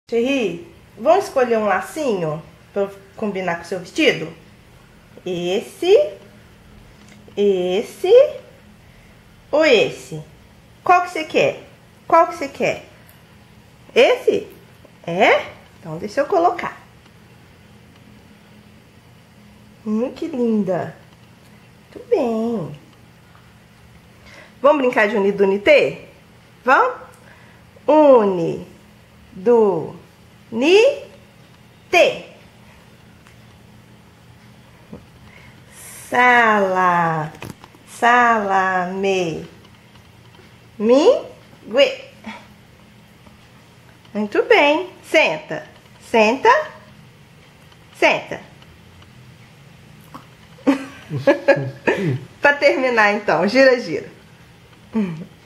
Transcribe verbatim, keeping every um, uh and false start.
Cherry, vamos escolher um lacinho para combinar com o seu vestido? Esse, esse ou esse? Qual que você quer? Qual que você quer? Esse? É? Então deixa eu colocar. Hum, que linda. Muito bem. Vamos brincar de uni do unité? Vamos? Uni do ni te. Sala, salame, mingue. Muito bem. Senta, senta, senta. Para terminar então, gira, gira.